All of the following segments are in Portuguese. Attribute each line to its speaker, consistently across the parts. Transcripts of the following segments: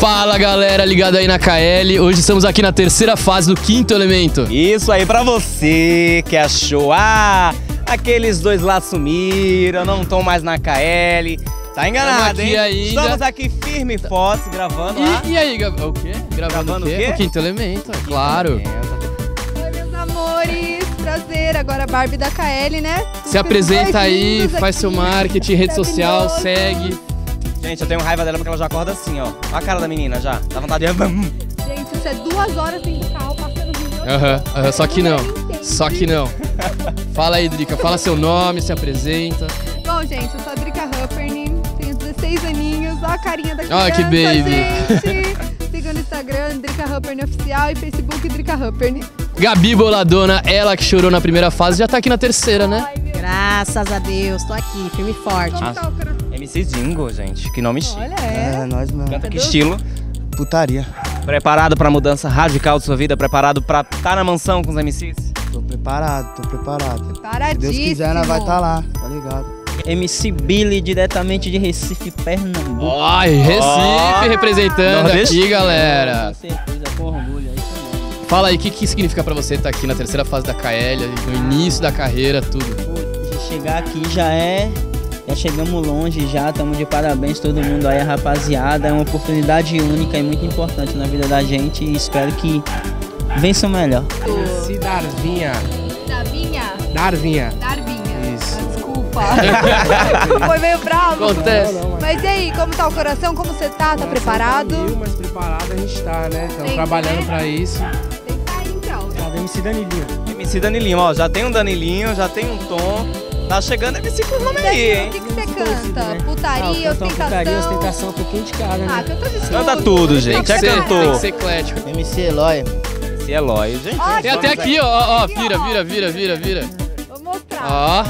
Speaker 1: Fala galera, ligado aí na KL. Hoje estamos aqui na terceira fase do Quinto Elemento.
Speaker 2: Isso aí, pra você que achou, aqueles dois lá sumiram, não estão mais na KL. Tá enganado, hein?
Speaker 1: Ainda.
Speaker 2: Estamos aqui firme e forte, gravando lá.
Speaker 1: E aí, o quê? Gravando o quê? O Quinto Elemento, é claro.
Speaker 3: Oi, meus amores, prazer. Agora a Barbie da KL, né?
Speaker 1: Se apresenta aí, faz seu marketing, rede social, segue.
Speaker 2: Gente, eu tenho raiva dela porque ela já acorda assim, ó. Olha a cara da menina já, dá vontade de...
Speaker 3: Gente, isso é 2 horas dentro do carro, passando vídeo.
Speaker 1: Só que não, só que não. Fala aí, Drica, fala seu nome, se apresenta.
Speaker 3: Bom, gente, eu sou a Drica Hupperny, tenho 16 aninhos, olha a carinha da criança,
Speaker 1: que baby.
Speaker 3: gente. Siga no Instagram, Drica Hupperny Oficial, e Facebook, Drica Hupperny.
Speaker 1: Gabi Boladona, ela que chorou na primeira fase, já tá aqui na terceira, né?
Speaker 4: Graças a Deus, tô aqui, firme e forte.
Speaker 2: MC Dingo, gente, que nome chique.
Speaker 3: Olha,
Speaker 5: É, nós mesmo.
Speaker 2: Canta que estilo?
Speaker 5: Putaria.
Speaker 2: Preparado pra mudança radical de sua vida? Preparado pra estar na mansão com os MCs?
Speaker 5: Tô preparado, tô preparado.
Speaker 3: Paradíssimo.
Speaker 5: Se Deus quiser, nós vai estar lá, tá ligado?
Speaker 6: MC Billy, diretamente de Recife, Pernambuco.
Speaker 1: Ai, Recife representando
Speaker 2: Nordeste.
Speaker 1: aqui, galera.
Speaker 6: Com certeza, com orgulho, é isso mesmo.
Speaker 1: Fala aí, o que significa pra você estar aqui na terceira fase da KL, no início da carreira, tudo?
Speaker 6: Pô, chegar aqui já chegamos longe já, estamos de parabéns todo mundo aí, a rapaziada. É uma oportunidade única e muito importante na vida da gente e espero que vença o melhor.
Speaker 7: MC Darvinha.
Speaker 3: Darvinha.
Speaker 7: Isso.
Speaker 3: Desculpa. Foi meio bravo.
Speaker 1: Acontece.
Speaker 3: Mas e aí, como tá o coração? Como você tá? Tá preparado?
Speaker 7: Mas preparado a gente tá, né? Estamos
Speaker 3: Tem,
Speaker 7: trabalhando
Speaker 3: né?
Speaker 7: pra isso.
Speaker 3: Tem que tá aí, então.
Speaker 5: MC Danilinho.
Speaker 2: MC Danilinho, ó, já tem um Danilinho, já tem um Tom. Tá chegando MC com o nome aí, hein?
Speaker 3: O que você canta? Putaria, ostentação?
Speaker 6: um pouquinho de cada,
Speaker 3: Ah, canta de tudo.
Speaker 2: Canta tudo, gente.
Speaker 1: Tem
Speaker 2: É
Speaker 1: que ser,
Speaker 2: cantor.
Speaker 1: tem que ser eclético.
Speaker 5: MC Eloy.
Speaker 2: MC Eloy, gente.
Speaker 3: Ó,
Speaker 1: Tem até aqui, ó, vira.
Speaker 3: Vou mostrar.
Speaker 1: Ó,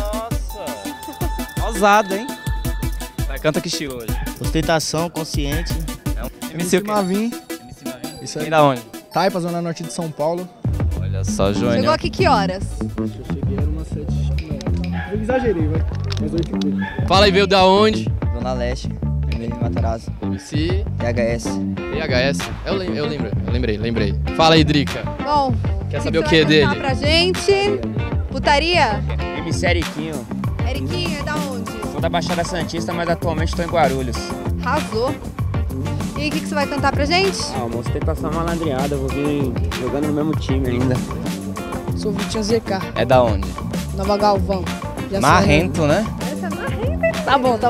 Speaker 2: Nossa. Ousado, hein? Vai, canta que estilo hoje?
Speaker 5: Ostentação, consciente.
Speaker 2: MC o quê?
Speaker 5: Mavin.
Speaker 2: MC Mavin.
Speaker 5: Isso
Speaker 2: Vem
Speaker 5: aí.
Speaker 2: da onde?
Speaker 5: Taipa, Zona Norte de São Paulo.
Speaker 2: Olha só, Júnior.
Speaker 3: Chegou aqui que horas?
Speaker 5: Eu cheguei, era umas 7. Eu exagerei, vai. Umas 8 e pouco.
Speaker 1: fala aí, veio da onde?
Speaker 5: Zona Leste, Vermelho de Matarazzo.
Speaker 1: MC
Speaker 5: PHS.
Speaker 1: PHS. Lembrei. Fala aí, Drica.
Speaker 3: Bom,
Speaker 1: Quer saber o
Speaker 3: você
Speaker 1: que
Speaker 3: vai
Speaker 1: dele?
Speaker 3: contar pra gente? Putaria?
Speaker 6: MC Eriquinho,
Speaker 3: Eriquinho, é da onde?
Speaker 6: sou da Baixada Santista, mas atualmente estou em Guarulhos.
Speaker 3: Arrasou. E aí, o que você vai cantar pra gente?
Speaker 6: Uma ostentação malandreada, vou vir jogando no mesmo time ainda.
Speaker 4: Sou Vitinho ZK,
Speaker 2: É da onde?
Speaker 4: Nova Galvão. Já
Speaker 2: Marrento, né?
Speaker 3: Essa é marrenta.
Speaker 4: Tá bom.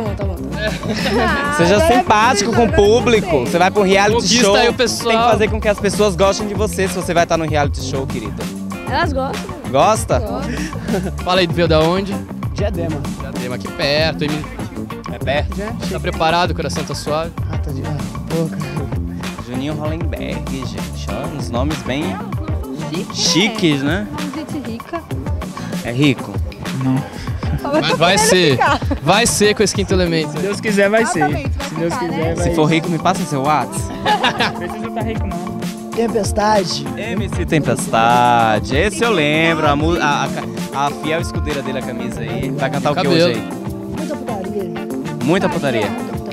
Speaker 2: Seja simpático com o público. Você vai pro reality
Speaker 1: Conquista
Speaker 2: show.
Speaker 1: aí o pessoal.
Speaker 2: Tem que fazer com que as pessoas gostem de você se você vai estar no reality show, querida.
Speaker 4: Elas gostam.
Speaker 2: Gosta?
Speaker 1: Fala aí, veio da onde?
Speaker 5: Diadema.
Speaker 1: Diadema, aqui perto.
Speaker 2: É perto.
Speaker 1: Tá preparado? O coração tá suave?
Speaker 5: Ah, tá de boca.
Speaker 2: Juninho Hollenberg, gente. Ó, uns nomes bem chiques, né?
Speaker 3: Gente rica.
Speaker 2: É rico.
Speaker 1: Mas vai ser com esse Quinto Elemento.
Speaker 7: Se Deus quiser, vai ser.
Speaker 3: Exatamente, vai
Speaker 7: Se Deus
Speaker 3: ficar,
Speaker 7: quiser,
Speaker 3: né?
Speaker 7: vai
Speaker 2: Se for rico, me passa seu WhatsApp.
Speaker 7: Não precisa estar rico, não.
Speaker 5: Tempestade.
Speaker 2: MC Tempestade. Esse eu lembro. A fiel escudeira dele, a camisa aí. Vai cantar o que
Speaker 1: Cabelo.
Speaker 2: hoje aí?
Speaker 5: Muita putaria.
Speaker 2: Muita putaria.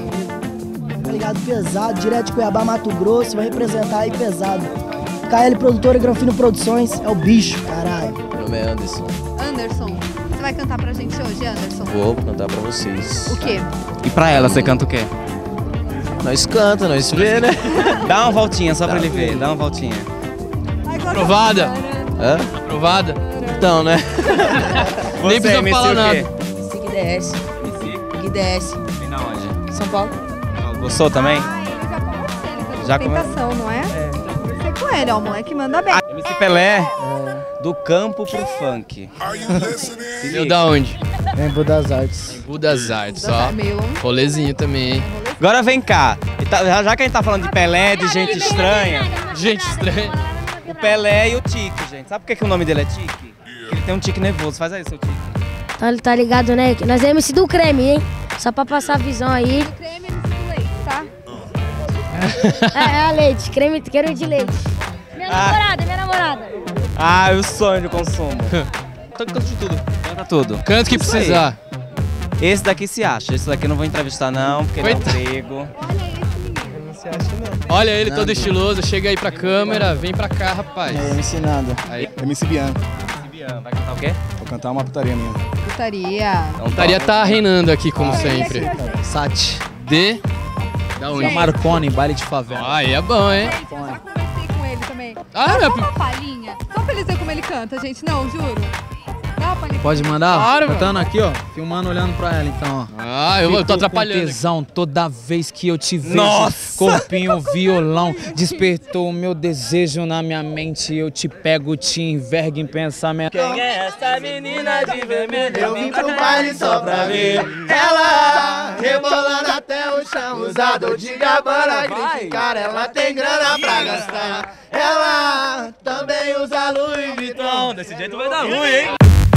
Speaker 5: Tá ligado? Pesado, direto de Cuiabá, Mato Grosso. Vai representar aí pesado. KL Produtora, Granfino Produções. É o bicho, caralho.
Speaker 8: Meu nome é Anderson.
Speaker 3: Anderson, você vai cantar pra gente hoje, Anderson?
Speaker 8: Vou cantar pra vocês.
Speaker 3: O quê?
Speaker 2: E pra ela, você canta o quê?
Speaker 8: Nós canta, nós vê, né?
Speaker 2: Dá uma voltinha só pra ele ver. Dá uma voltinha.
Speaker 1: Aprovada?
Speaker 8: Hã?
Speaker 1: Aprovada?
Speaker 8: Então, né?
Speaker 1: Nem precisa
Speaker 2: MC,
Speaker 1: falar
Speaker 2: o
Speaker 1: nada.
Speaker 2: quê?
Speaker 4: GDS. GDS.
Speaker 2: Vem da onde?
Speaker 4: São Paulo.
Speaker 2: Gostou também?
Speaker 3: Ah, ele já conhece ele,
Speaker 2: Já
Speaker 3: tá de ostentação, não é? Já conversei com ele, ó, o moleque manda bem.
Speaker 2: MC Pelé, do campo pro funk. Se
Speaker 1: Veio
Speaker 2: liga.
Speaker 1: da onde?
Speaker 5: Em Budas Artes.
Speaker 1: Em Budas Artes, ó.
Speaker 3: Tá meio longe.
Speaker 1: Rolezinho também, hein?
Speaker 2: Agora vem cá. Já que a gente tá falando de Pelé, de gente estranha,
Speaker 1: Gente estranha.
Speaker 2: o Pelé e o Tique, gente. Sabe por que o nome dele é Tique? Ele tem um tique nervoso. Faz aí, seu Tique.
Speaker 4: Tá ligado, né? Nós é MC do creme, hein? Só pra passar a visão aí.
Speaker 3: O creme no leite, tá?
Speaker 4: É a leite, creme de leite. Minha namorada.
Speaker 2: Ah, o sonho de consumo. Então canta de tudo. Canta tudo.
Speaker 1: Canto que
Speaker 2: Isso aí.
Speaker 1: precisar.
Speaker 2: Esse daqui se acha. Esse daqui eu não vou entrevistar não, porque ele é um
Speaker 1: Coitado.
Speaker 2: grego.
Speaker 3: Olha esse menino.
Speaker 7: Não se acha, não.
Speaker 1: Olha ele todo estiloso, chega aí pra câmera, vem pra cá, rapaz.
Speaker 6: É, MC Nada.
Speaker 1: Aí.
Speaker 9: MC Bian.
Speaker 2: Vai cantar o quê?
Speaker 9: Vou cantar uma putaria minha.
Speaker 3: Putaria.
Speaker 1: A putaria tá reinando aqui, como sempre.
Speaker 8: Sati.
Speaker 1: De... Da onde?
Speaker 8: Marconi, baile de favela.
Speaker 1: Aí é bom, hein?
Speaker 3: Gente, eu já conversei com ele também.
Speaker 1: Ah,
Speaker 3: Dá
Speaker 1: meu...
Speaker 3: uma palhinha. Só pra eles verem como ele canta, gente. Não, juro. Dá uma palhinha.
Speaker 8: Pode mandar?
Speaker 1: Claro,
Speaker 8: Cantando aqui, ó. Filmando, olhando pra ela, então, ó.
Speaker 1: Ah, eu tô atrapalhando.
Speaker 8: Com tesão toda vez que eu te vejo.
Speaker 2: Nossa!
Speaker 8: Corpinho, violão, despertou o meu desejo na minha mente. Eu te pego, te envergo em pensamento.
Speaker 2: Quem é essa menina de vermelho?
Speaker 10: Eu vim pro baile só pra ver ela rebolando até o chão, usado de Gabbana, grife, cara, ela tem grana pra gastar. Ela também usa Louis Vuitton.
Speaker 2: Desse jeito vai dar ruim, hein?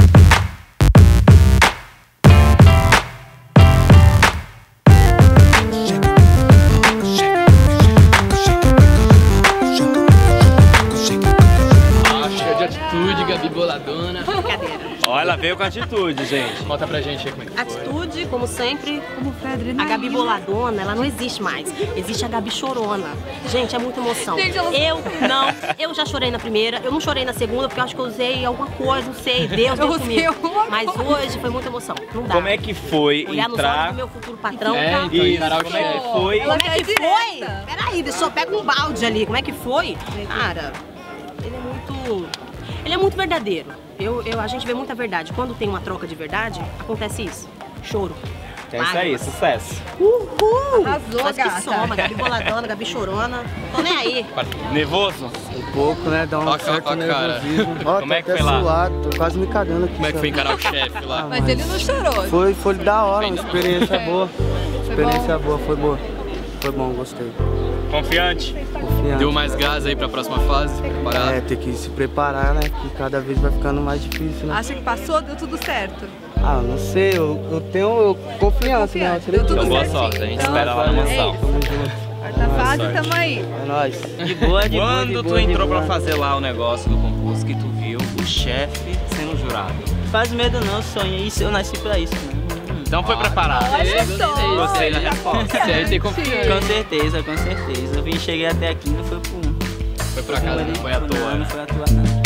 Speaker 1: Cheia de atitude, Gabi Boladona.
Speaker 2: Ó, ela veio com atitude, gente.
Speaker 1: Conta pra gente aí como é que foi.
Speaker 11: Atitude, como sempre.
Speaker 3: Como Fredri,
Speaker 11: A Gabi Boladona, ela não existe mais. Existe a Gabi Chorona. Gente, é muita emoção.
Speaker 3: Gente, ela-
Speaker 11: Eu já chorei na primeira, eu não chorei na segunda, porque eu acho que eu usei alguma coisa, não sei, Deus
Speaker 3: Eu
Speaker 11: deu
Speaker 3: usei
Speaker 11: comigo.
Speaker 3: alguma
Speaker 11: Mas
Speaker 3: coisa.
Speaker 11: hoje foi muita emoção. Não dá.
Speaker 2: Como é que foi
Speaker 11: Olhar nos olhos
Speaker 2: entrar...
Speaker 11: do meu futuro patrão.
Speaker 1: É,
Speaker 11: tá?
Speaker 1: então, encarar o
Speaker 2: Como é que
Speaker 1: chefe.
Speaker 2: foi?
Speaker 3: Ela
Speaker 11: Como é que
Speaker 3: quer
Speaker 11: foi?
Speaker 3: direta.
Speaker 11: Peraí, deixa eu só pega um balde ali. Como é que foi? Cara, ele é muito verdadeiro. A gente vê muita verdade. Quando tem uma troca de verdade, acontece isso. Choro.
Speaker 2: É isso aí, sucesso.
Speaker 11: Uhul!
Speaker 3: Arrasou,
Speaker 11: Mas que
Speaker 3: gata.
Speaker 11: soma, Gabi Boladona, Gabi Chorona. Tô nem aí.
Speaker 2: Nervoso?
Speaker 7: Um pouco, né? Dá um
Speaker 1: Ó,
Speaker 7: certo
Speaker 1: ó, cara.
Speaker 7: nervosismo.
Speaker 2: Como é que foi lá?
Speaker 7: Tô quase me cagando aqui.
Speaker 1: Como é que foi encarar o chefe lá?
Speaker 3: Mas ele não chorou.
Speaker 7: Foi da hora, uma experiência
Speaker 3: É.
Speaker 7: boa. Experiência boa, foi boa. Foi bom, gostei.
Speaker 2: Confiante?
Speaker 7: Confiante.
Speaker 1: Deu mais gás aí pra próxima fase? Preparado?
Speaker 7: É, tem que se preparar, né? Que cada vez vai ficando mais difícil, né?
Speaker 3: Acha que passou? Deu tudo certo.
Speaker 7: Ah, não sei, eu tenho confiança, né? Eu acredito.
Speaker 3: Deu tudo
Speaker 2: Então boa
Speaker 3: certinho.
Speaker 2: sorte, a gente
Speaker 3: Então,
Speaker 2: espera lá na mansão.
Speaker 7: Tamo junto.
Speaker 3: Quarta fase, tamo aí.
Speaker 7: É nóis.
Speaker 6: De boa, de boa,
Speaker 2: Quando
Speaker 6: de
Speaker 2: tu
Speaker 6: boa, de
Speaker 2: entrou pra
Speaker 6: boa.
Speaker 2: fazer lá o negócio do concurso que tu viu o chefe sendo jurado?
Speaker 6: Faz medo não, sonho isso, eu nasci pra isso, né?
Speaker 2: Então foi preparado. Gostei da resposta.
Speaker 1: Você aí tem confiança.
Speaker 6: Com certeza, com certeza. Eu cheguei até aqui, não foi
Speaker 1: Foi pra casa, não foi à toa,
Speaker 6: não
Speaker 1: né?
Speaker 6: foi à toa, não.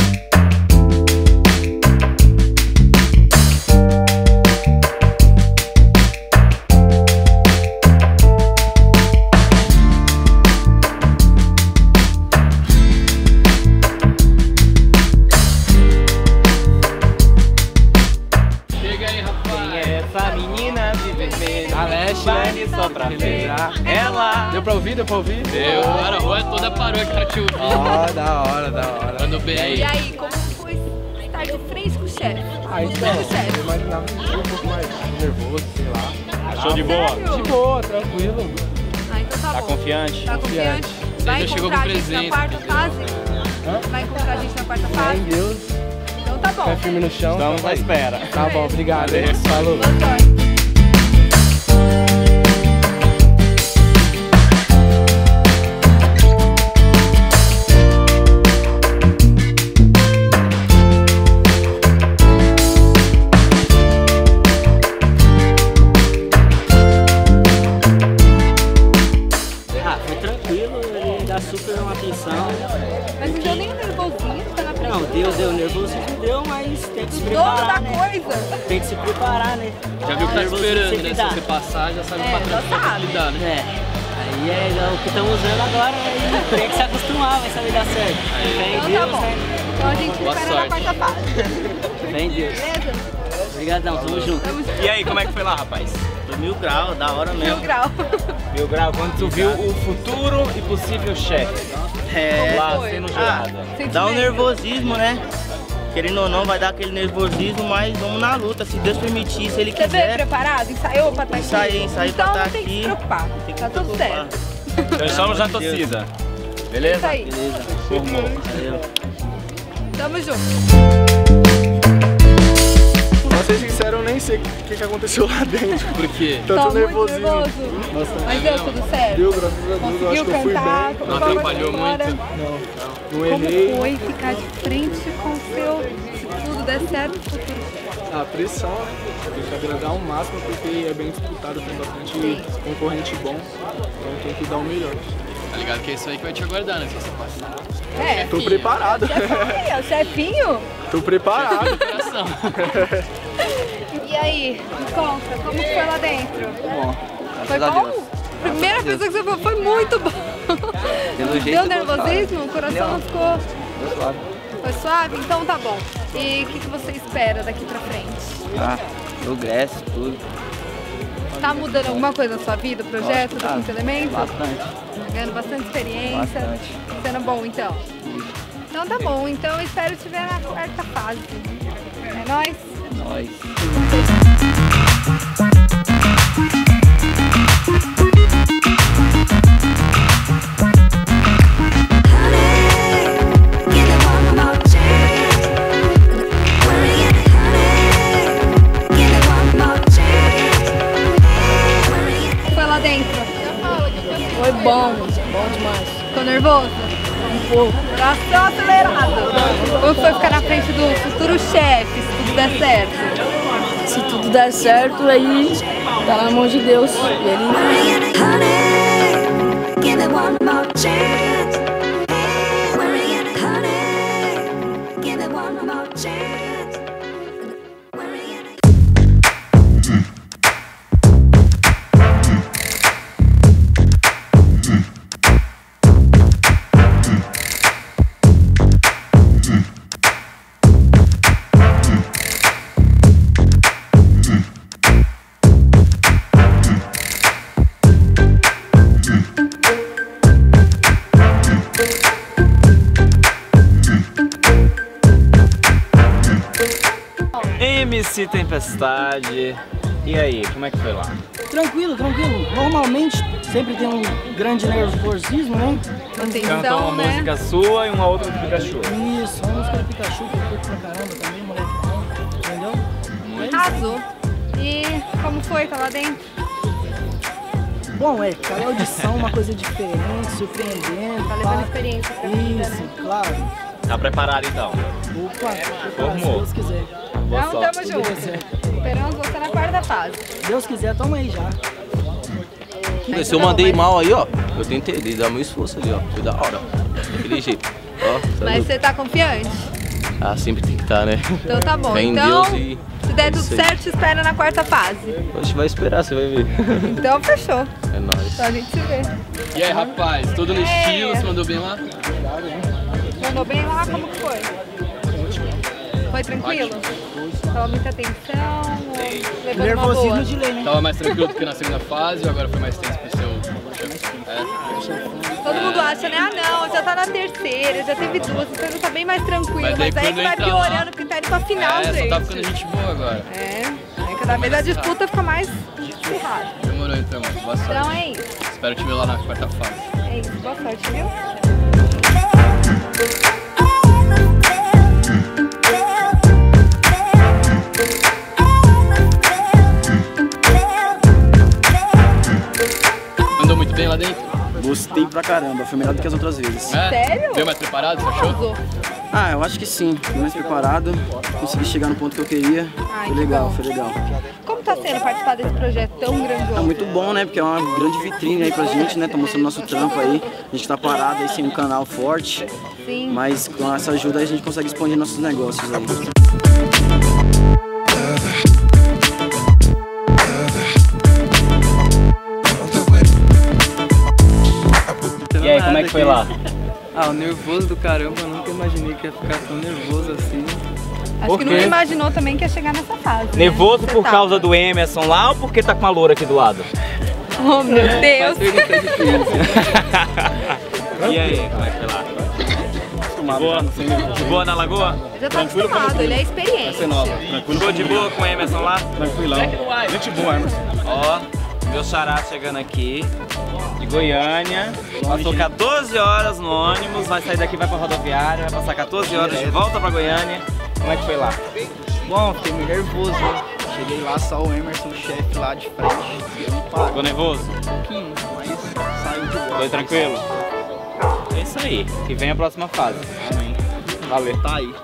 Speaker 1: Chega aí, rapaz.
Speaker 2: Essa menina de vermelho.
Speaker 1: A Leste,
Speaker 2: Baile só pra ver ela.
Speaker 1: Deu pra ouvir? Deu pra ouvir? Deu. Cara, a rua toda parou aqui pra te ouvir.
Speaker 8: Ó, da hora, da hora.
Speaker 1: Mandou bem aí.
Speaker 3: E aí, como foi estar de frente com o chefe?
Speaker 7: Ah,
Speaker 3: Com
Speaker 7: então,
Speaker 3: o chefe.
Speaker 7: eu imaginava que tinha um pouco mais nervoso, sei lá.
Speaker 2: Show de boa.
Speaker 3: Sério?
Speaker 7: De boa, tranquilo.
Speaker 3: Ah, então tá
Speaker 2: Tá
Speaker 3: bom.
Speaker 2: confiante?
Speaker 3: Tá confiante? Vai
Speaker 1: já chegou
Speaker 3: encontrar
Speaker 1: com
Speaker 3: a gente na
Speaker 1: presente,
Speaker 3: quarta
Speaker 1: entendeu?
Speaker 3: fase? Vai encontrar a gente na quarta
Speaker 7: Fé
Speaker 3: fase?
Speaker 7: em Deus,
Speaker 3: Então tá bom.
Speaker 7: pé firme no chão.
Speaker 2: Estamos à espera.
Speaker 7: Tá bom, obrigado.
Speaker 2: Valeu.
Speaker 7: Falou.
Speaker 3: Boa sorte.
Speaker 6: Ah, foi tranquilo, ele dá super uma atenção.
Speaker 3: Mas não deu nem um nervosinho, tá na frente.
Speaker 6: Não, deu nervosismo, deu, mas tem que se
Speaker 3: O dono da
Speaker 6: preparar, né?
Speaker 3: coisa.
Speaker 6: Tem que se preparar, né?
Speaker 1: Já viu o que tá
Speaker 6: Nervosismo
Speaker 1: esperando,
Speaker 6: sempre
Speaker 1: né?
Speaker 6: dá.
Speaker 1: Se você passar, já sabe o
Speaker 3: É,
Speaker 1: patrão
Speaker 3: já
Speaker 1: que vai
Speaker 3: sabe.
Speaker 1: lidar, né?
Speaker 6: É. Aí é o que estamos usando agora e tem que se acostumar, vai saber dar certo. Fé em
Speaker 3: Então tá
Speaker 6: Deus,
Speaker 3: bom.
Speaker 6: né?
Speaker 3: Então a gente
Speaker 1: Boa
Speaker 3: espera na
Speaker 1: sorte.
Speaker 3: quarta fase.
Speaker 6: Fé em Deus.
Speaker 3: Beleza?
Speaker 6: Obrigadão, tamo junto.
Speaker 3: Tamo junto.
Speaker 2: E aí, como é que foi lá, rapaz?
Speaker 6: Tô 1000 graus, da hora
Speaker 3: Mil
Speaker 6: mesmo.
Speaker 3: grau.
Speaker 2: Mil grau, quando tu viu o futuro e possível chefe
Speaker 6: É,
Speaker 2: lá
Speaker 3: foi?
Speaker 2: sendo jurado.
Speaker 6: dá um nervosismo, né? Querendo ou não, vai dar aquele nervosismo, mas vamos na luta. Se Deus permitir, se Ele
Speaker 3: Você veio
Speaker 6: quiser.
Speaker 3: preparado? Ensaiou pra estar aqui?
Speaker 6: Ensaiei
Speaker 3: Então
Speaker 6: pra
Speaker 3: não
Speaker 6: estar
Speaker 3: tem que se
Speaker 6: aqui.
Speaker 3: preocupar.
Speaker 6: Tem que
Speaker 3: Tá
Speaker 6: se
Speaker 3: tudo
Speaker 6: preocupar.
Speaker 3: certo.
Speaker 2: Então estamos na torcida. Beleza?
Speaker 3: Isso aí.
Speaker 6: Beleza,
Speaker 2: Formou.
Speaker 6: valeu.
Speaker 3: Tamo junto.
Speaker 7: Pra ser sincero, eu nem sei o que aconteceu lá dentro.
Speaker 1: Por quê?
Speaker 7: Tanto
Speaker 3: Tá muito
Speaker 7: nervosismo.
Speaker 3: nervoso.
Speaker 7: Bastante.
Speaker 3: Mas deu tudo certo?
Speaker 7: Deu, graças a Deus, eu acho
Speaker 3: Conseguiu
Speaker 7: que eu fui
Speaker 3: cantar?
Speaker 7: bem.
Speaker 3: Como
Speaker 1: Não
Speaker 3: foi a
Speaker 1: atrapalhou
Speaker 3: história?
Speaker 1: muito?
Speaker 7: Não errei.
Speaker 3: Como foi ficar de frente com o seu, se tudo der certo, futuro?
Speaker 7: A pressão, né? Tem que agradar ao máximo porque é bem disputado, tem bastante concorrente bom, então tem que dar o melhor.
Speaker 1: Tá ligado que é isso aí que vai te aguardar, né? Se você passar.
Speaker 3: É.
Speaker 7: Tô preparado.
Speaker 3: Chefinho, chefinho?
Speaker 7: Tô preparado.
Speaker 1: Coração.
Speaker 3: E aí, me conta, como que foi lá dentro?
Speaker 2: Bom,
Speaker 3: Foi bom? Primeira pessoa que você falou, foi muito bom.
Speaker 2: Pelo jeito
Speaker 3: Deu nervosismo? O coração não ficou...
Speaker 2: Foi suave.
Speaker 3: Foi suave? Então tá bom. E o que você espera daqui pra frente?
Speaker 2: Ah, progresso, tudo.
Speaker 3: Tá mudando alguma coisa na sua vida, o projeto do Quinto Elemento?
Speaker 2: Bastante.
Speaker 3: Ganhando bastante experiência?
Speaker 2: Bastante.
Speaker 3: Sendo bom, então? Então tá bom. Então eu espero te ver na quarta fase. É nóis?
Speaker 2: Nós.
Speaker 3: Foi lá dentro?
Speaker 4: Foi bom demais.
Speaker 3: Ficou nervoso?
Speaker 4: Um pouco.
Speaker 3: Coração acelerado. Como foi ficar na frente do futuro chefe, se tudo der certo?
Speaker 4: Se tudo der certo, aí tá na mão de Deus. E ele...
Speaker 2: MC Tempestade. E aí, como é que foi lá?
Speaker 5: Tranquilo, tranquilo. Normalmente sempre tem um grande nervosismo, né?
Speaker 2: Cantou uma música sua e uma outra do Pikachu.
Speaker 5: Isso, uma música do Pikachu que eu curto pra caramba também, moleque bom, entendeu?
Speaker 3: Arrasou. E como foi? Tá lá dentro?
Speaker 5: Bom, cada audição é uma coisa diferente, surpreendente.
Speaker 3: Tá levando experiência pra vida,
Speaker 5: Isso,
Speaker 3: né?
Speaker 5: claro.
Speaker 2: Tá preparado então?
Speaker 5: Opa,
Speaker 2: Formou.
Speaker 5: se Deus quiser.
Speaker 2: Boa
Speaker 3: Então
Speaker 2: sorte.
Speaker 3: tamo junto. Esperamos você na quarta fase.
Speaker 5: Deus quiser, tamo aí já.
Speaker 9: Se eu mandei mal aí, ó, eu tentei dar meu esforço ali, ó. Foi da hora, ó. Daquele jeito. Ó,
Speaker 3: Mas você tá confiante?
Speaker 9: Ah, sempre tem que estar, né?
Speaker 3: Então tá bom.
Speaker 9: Fé em
Speaker 3: Então,
Speaker 9: Deus e...
Speaker 3: se der tudo
Speaker 9: isso aí.
Speaker 3: certo, te espera na quarta fase.
Speaker 9: A gente vai esperar, você vai ver.
Speaker 3: Então fechou.
Speaker 9: É nóis.
Speaker 3: Então a gente se vê.
Speaker 1: E aí, rapaz, tudo no estilo, você mandou bem lá?
Speaker 3: Mandou bem lá? Como que foi? Foi tranquilo? Tava muita atenção? Levando uma boa?
Speaker 5: Nervosismo de lei, né?
Speaker 1: Tava mais tranquilo do que na segunda fase ou agora foi mais tenso pro seu chefe?
Speaker 3: Todo mundo acha, né? Ah não, já tá na terceira, já teve duas, então já tá bem mais tranquilo.
Speaker 1: Mas
Speaker 3: Mas
Speaker 1: daí
Speaker 3: aí que
Speaker 1: quando
Speaker 3: vai
Speaker 1: entra
Speaker 3: piorando
Speaker 1: lá-
Speaker 3: porque tá indo pra final,
Speaker 1: É,
Speaker 3: gente.
Speaker 1: só tá ficando gente boa agora.
Speaker 3: Aí cada vez a disputa fica mais acirrada.
Speaker 1: Demorou então, mano. Boa sorte.
Speaker 3: Então é isso.
Speaker 1: Espero te ver lá na quarta fase.
Speaker 3: É isso. Boa sorte, viu?
Speaker 1: Andou muito bem lá dentro?
Speaker 12: Gostei pra caramba, foi melhor do que as outras vezes.
Speaker 1: É?
Speaker 3: Sério?
Speaker 1: Veio mais preparado, você achou?
Speaker 3: Arrasou.
Speaker 12: Ah, eu acho que sim, fui mais preparado, consegui chegar no ponto que eu queria,
Speaker 3: Ai,
Speaker 12: foi
Speaker 3: que
Speaker 12: legal,
Speaker 3: bom.
Speaker 12: foi legal.
Speaker 3: Como tá sendo participar desse projeto tão grandioso?
Speaker 12: É muito bom, né, porque é uma grande vitrine aí pra gente, né, tá mostrando nosso trampo aí, a gente tá parado aí sem um canal forte,
Speaker 3: Sim.
Speaker 12: mas com essa ajuda aí a gente consegue expandir nossos negócios aí.
Speaker 2: E aí, como é que foi lá?
Speaker 13: Ah, o nervoso do caramba, eu nunca imaginei que ia ficar tão nervoso assim.
Speaker 3: Acho que não imaginou também que ia chegar nessa fase. né?
Speaker 2: Nervoso
Speaker 3: Você
Speaker 2: por
Speaker 3: tá.
Speaker 2: causa do Emerson lá ou porque tá com a loura aqui do lado?
Speaker 3: Oh, meu Deus.
Speaker 2: E aí, como é que foi lá? De boa na lagoa?
Speaker 3: Já tá acostumado, ele é experiente.
Speaker 2: Ficou de boa com o Emerson lá?
Speaker 12: Tranquilão. Gente boa, Emerson.
Speaker 2: Ó, meu xará chegando aqui, de Goiânia. Passou 14 horas no ônibus, vai sair daqui, vai pra rodoviária, vai passar 14 horas de volta pra Goiânia. Como é que foi lá?
Speaker 13: Bom, fiquei meio nervoso, né? Cheguei lá, só o Emerson, o chefe lá de frente. Eu não paro.
Speaker 2: Ficou nervoso?
Speaker 13: Um pouquinho, mas saiu de boa.
Speaker 2: Foi tranquilo? É isso aí, que vem a próxima fase.
Speaker 13: Amém.
Speaker 2: Valeu.
Speaker 13: Tá aí.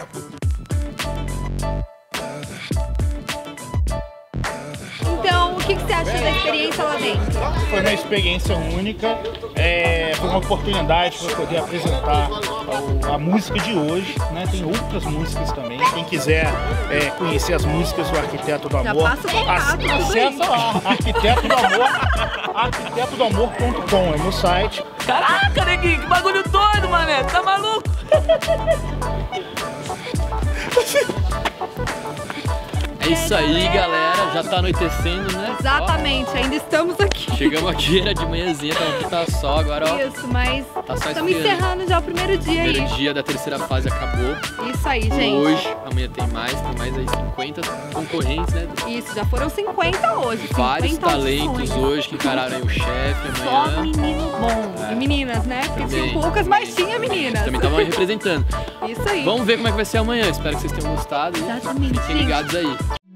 Speaker 3: Então, o que você achou da experiência lá dentro?
Speaker 14: Foi uma experiência única, foi uma oportunidade para poder apresentar a música de hoje, né? Tem outras músicas também. Quem quiser conhecer as músicas do Arquiteto do Amor,
Speaker 3: já passa o contato,
Speaker 14: acessa lá, Arquiteto do Amor, arquitetodoamor.com, é meu site.
Speaker 2: Caraca, neguinho, que bagulho doido, mané, tá maluco?
Speaker 1: É isso aí, galera. Já tá anoitecendo, né?
Speaker 3: Exatamente, ainda estamos aqui.
Speaker 1: Chegamos aqui, era de manhãzinha, tá só agora, ó.
Speaker 3: Isso, mas
Speaker 1: tá só
Speaker 3: estamos encerrando já o primeiro dia aí.
Speaker 1: O primeiro dia da terceira fase acabou.
Speaker 3: Isso aí, gente.
Speaker 1: Hoje, amanhã tem mais aí 50 concorrentes, né?
Speaker 3: Isso, já foram 50 hoje.
Speaker 1: Vários
Speaker 3: 50
Speaker 1: talentos
Speaker 3: audições.
Speaker 1: hoje que encararam aí o chefe amanhã.
Speaker 3: Só menino bom. E meninas, né? Porque tinha poucas, mas tinha meninas.
Speaker 1: Também estavam aí representando.
Speaker 3: Isso aí.
Speaker 1: Vamos ver como é que vai ser amanhã. Espero que vocês tenham gostado.
Speaker 3: Exatamente.
Speaker 1: Fiquem ligados aí.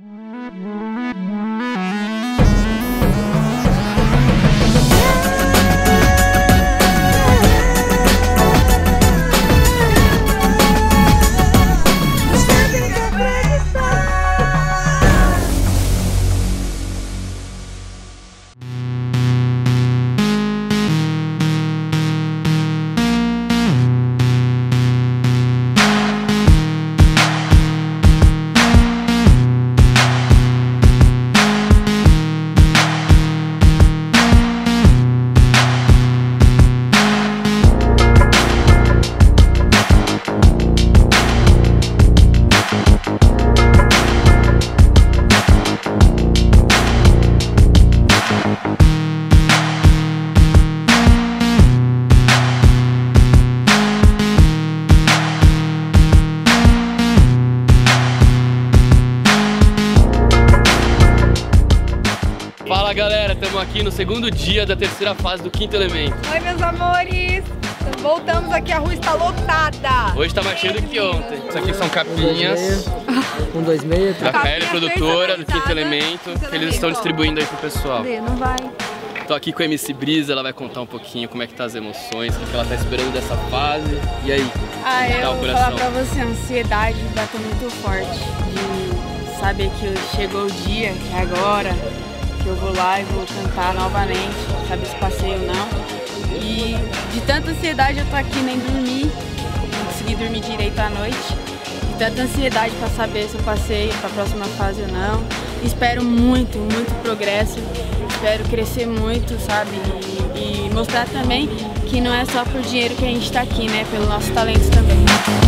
Speaker 1: Fala galera, estamos aqui no segundo dia da terceira fase do Quinto Elemento.
Speaker 3: Oi meus amores, voltamos aqui, a rua está lotada.
Speaker 1: Hoje está mais cheio do que ontem. Isso aqui são capinhas.
Speaker 4: 126.
Speaker 1: Da KL Produtora, do Quinto Elemento, que eles estão distribuindo aí pro pessoal.
Speaker 3: Não vai.
Speaker 1: Tô aqui com a MC Brisa, ela vai contar um pouquinho como é que tá as emoções, o que ela tá esperando dessa fase. E aí?
Speaker 15: Eu vou falar pra você, a ansiedade bateu muito forte. De saber que chegou o dia, que é agora, que eu vou lá e vou cantar novamente, sabe se passei ou não. E de tanta ansiedade eu tô aqui nem dormi, não consegui dormir direito à noite. De tanta ansiedade pra saber se eu passei pra próxima fase ou não. Espero muito, muito progresso, espero crescer muito, sabe? E mostrar também que não é só por dinheiro que a gente tá aqui, né? Pelo nosso talento também.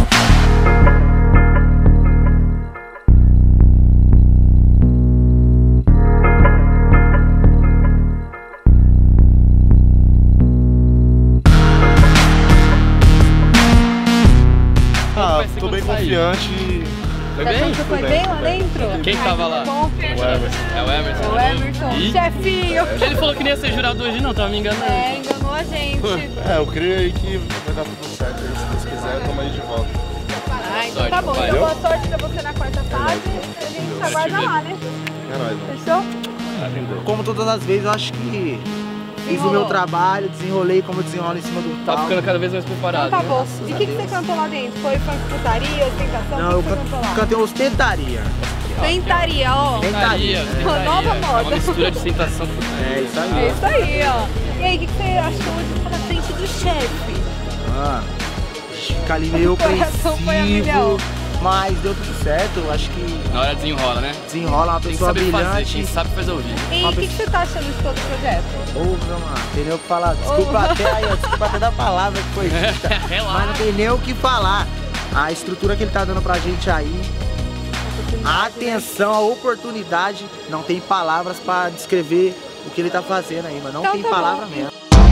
Speaker 7: Tô bem confiante.
Speaker 1: Foi bem?
Speaker 3: Você foi bem lá dentro?
Speaker 1: Quem tava lá?
Speaker 3: Bom.
Speaker 1: É o Emerson.
Speaker 3: É o Emerson, chefinho.
Speaker 1: Ele falou que nem ia ser jurado hoje não, tava me enganando.
Speaker 3: Enganou a gente.
Speaker 7: Eu creio aí que vai dar tudo certo. Se Deus quiser, tamo aí de volta.
Speaker 3: Então tá bom, então boa sorte pra você na quarta fase. A gente aguarda lá, né?
Speaker 7: É nóis.
Speaker 3: Fechou?
Speaker 10: Como todas as vezes, eu acho que fiz o meu trabalho, desenrolei como eu desenrolo em cima do
Speaker 1: Tá
Speaker 10: palco.
Speaker 1: ficando cada vez mais preparado.
Speaker 3: Então tá bom. E o que você cantou lá dentro? Foi funk, putaria, ostentação?
Speaker 10: Não, eu
Speaker 3: você cantou lá?
Speaker 10: cantei ostentaria.
Speaker 3: Tentaria, ó.
Speaker 10: Tentaria.
Speaker 3: Nova moda.
Speaker 1: É uma mistura de ostentação.
Speaker 10: É isso aí.
Speaker 3: É isso aí, ó. E aí, o que você achou de estar na frente do chefe?
Speaker 10: Fica ali meio
Speaker 3: coração foi a milhão.
Speaker 10: Mas deu tudo certo, eu acho que
Speaker 1: Na hora desenrola, né?
Speaker 10: desenrola uma
Speaker 1: Tem que
Speaker 10: pessoa
Speaker 1: saber fazer,
Speaker 10: brilhante.
Speaker 1: quem sabe faz ao vivo.
Speaker 3: E o que você tá achando de todo o projeto?
Speaker 10: Mano, tem nem o que falar. Desculpa até aí, ó, desculpa até da palavra que foi dita. Mas não tem nem o que falar. A estrutura que ele tá dando pra gente aí, a atenção, a oportunidade, não tem palavras pra descrever o que ele tá fazendo aí, mas não
Speaker 3: Então
Speaker 10: tem
Speaker 3: tá
Speaker 10: palavra
Speaker 3: bom.
Speaker 10: mesmo.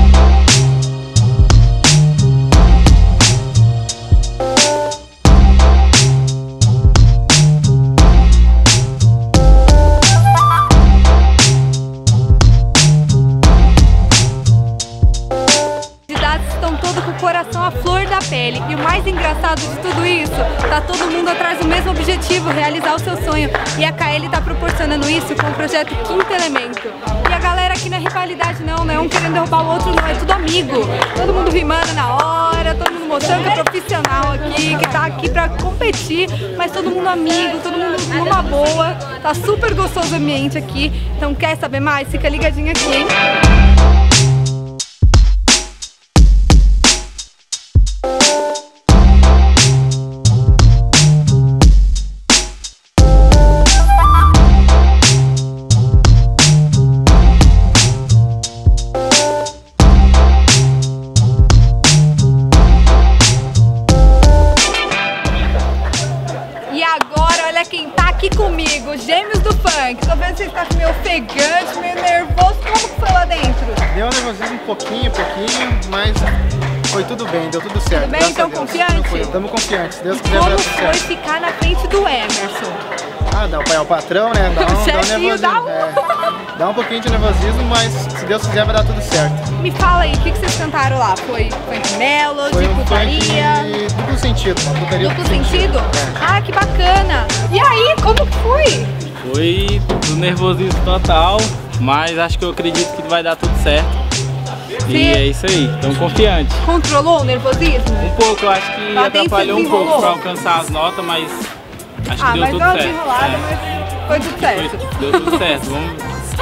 Speaker 3: Coração à flor da pele. E o mais engraçado de tudo isso, tá todo mundo atrás do mesmo objetivo, realizar o seu sonho. E a KL tá proporcionando isso com o projeto Quinto Elemento. E a galera aqui não é rivalidade não, não é um querendo derrubar o outro não, é tudo amigo. Todo mundo rimando na hora, todo mundo mostrando que a profissional aqui, que tá aqui pra competir, mas todo mundo amigo, todo mundo numa boa. Tá super gostoso o ambiente aqui. Então quer saber mais? Fica ligadinho aqui, hein? Quem tá aqui comigo, gêmeos do funk. Tô vendo que você tá meio ofegante, meio nervoso. Como que foi lá dentro?
Speaker 7: Deu nervosismo um pouquinho, mas foi tudo bem, deu tudo certo.
Speaker 3: Tudo bem? Então confiante?
Speaker 7: Estamos confiantes, se Deus quiser
Speaker 3: vai
Speaker 7: dar
Speaker 3: tudo
Speaker 7: tudo
Speaker 3: certo.
Speaker 7: certo.
Speaker 3: Foi ficar na frente do Emerson?
Speaker 7: Ah, dá o patrão, né? Dá um nervosismo. Dá um pouquinho de nervosismo, mas se Deus quiser vai dar tudo certo.
Speaker 3: Me fala aí, o que vocês cantaram lá? Foi melody, putaria?
Speaker 7: Duplo sentido, uma putaria
Speaker 3: duplo sentido? Ah, que bacana! E aí, como que foi?
Speaker 2: Foi do nervosismo total, mas acho que eu acredito que vai dar tudo certo. E é isso aí, estamos confiantes.
Speaker 3: Controlou o nervosismo?
Speaker 2: Um pouco, eu acho que atrapalhou um pouco para alcançar as notas, mas acho que deu tudo certo.
Speaker 3: Enrolada, mas foi tudo certo.
Speaker 2: Deu tudo certo, vamos.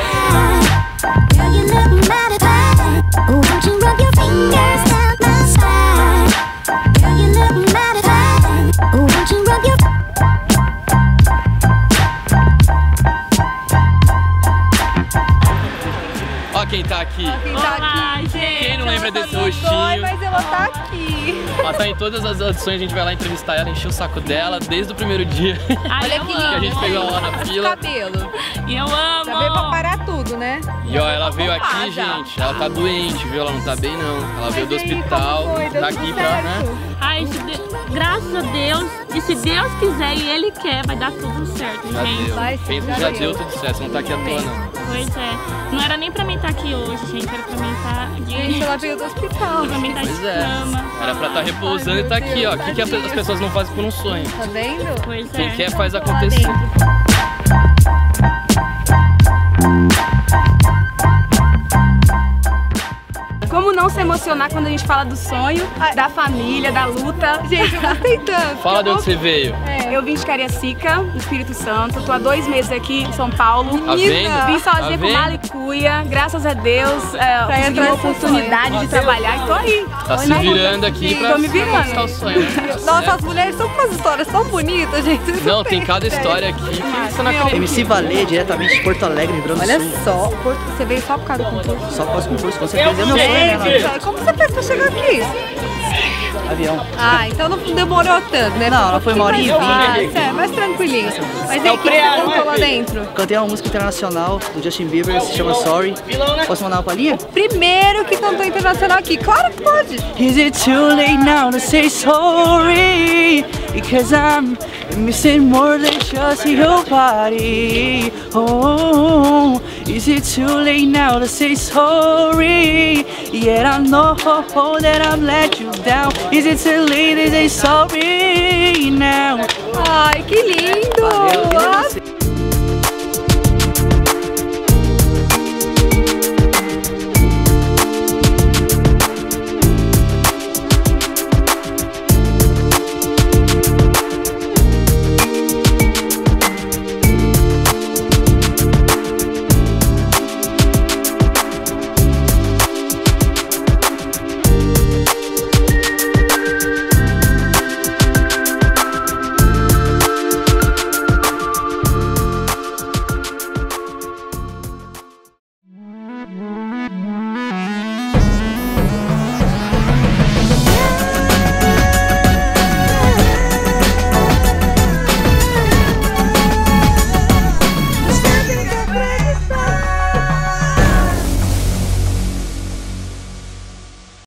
Speaker 1: Ó quem tá aqui.
Speaker 3: Olá, gente.
Speaker 1: Quem não lembra desse rostinho?
Speaker 3: Mas ela tá aqui.
Speaker 1: Ela tá em todas as edições, a gente vai lá entrevistar ela, encher o saco dela desde o primeiro dia.
Speaker 3: Olha que lindo.
Speaker 1: Que a gente pegou ela lá na fila.
Speaker 3: Cabelo.
Speaker 15: E eu amo.
Speaker 3: Já veio pra parar tudo, né?
Speaker 1: E ó, ela veio aqui, gente, ela tá doente, viu? Ela não tá bem não. Ela veio do hospital, tá aqui pra, né?
Speaker 15: Ai, graças a Deus, e se Deus quiser e Ele quer, vai dar tudo certo,
Speaker 1: já
Speaker 15: gente.
Speaker 1: Deu. Já deu tudo certo, você não tá aqui à toa não.
Speaker 15: Pois é, não era nem pra mim estar aqui hoje, gente, era pra mim estar de...
Speaker 3: Gente, ela veio do hospital.
Speaker 15: Pra mim estar de cama.
Speaker 1: Era pra estar repousando e tá aqui, ó. O que as pessoas não fazem por um sonho?
Speaker 3: Tá vendo?
Speaker 15: Pois é.
Speaker 1: Quem quer faz acontecer.
Speaker 16: Como não se emocionar quando a gente fala do sonho, da família, da luta?
Speaker 3: Gente, eu gostei tanto.
Speaker 1: Fala de onde você veio.
Speaker 16: Eu vim de Cariacica, no Espírito Santo. Tô há 2 meses aqui em São Paulo.
Speaker 1: Tá vendo?
Speaker 16: Vim sozinha pro Malicuia. Graças a Deus, consegui uma oportunidade de trabalhar e tô aí.
Speaker 1: Tá se virando aqui pra conquistar o sonho.
Speaker 3: Nossa, as mulheres são com umas histórias tão bonitas, gente.
Speaker 1: Não, tem cada história aqui que você não acredita.
Speaker 12: MC Valê, diretamente de Porto Alegre, Rio Grande do Sul.
Speaker 3: Olha só, você veio só por causa do concurso?
Speaker 12: Só por causa do concurso, com certeza. É meu sonho, né?
Speaker 3: Como você fez pra chegar aqui?
Speaker 12: Avião.
Speaker 3: Ah, então não demorou tanto, né?
Speaker 12: Não, ela foi uma hora e 20.
Speaker 3: É, mais tranquilinho. Mas aí, o que você cantou lá dentro?
Speaker 12: Cantei uma música internacional do Justin Bieber, se chama Sorry. Posso mandar uma palhinha?
Speaker 3: Primeiro que cantou internacional aqui, claro que pode.
Speaker 12: Is it too late now to say sorry? Because I'm missing more than just your body. Oh, is it too late now to say sorry? Yet I know that I've let you down. Is it too late to say sorry now?
Speaker 3: Ai, que lindo!
Speaker 12: Valeu,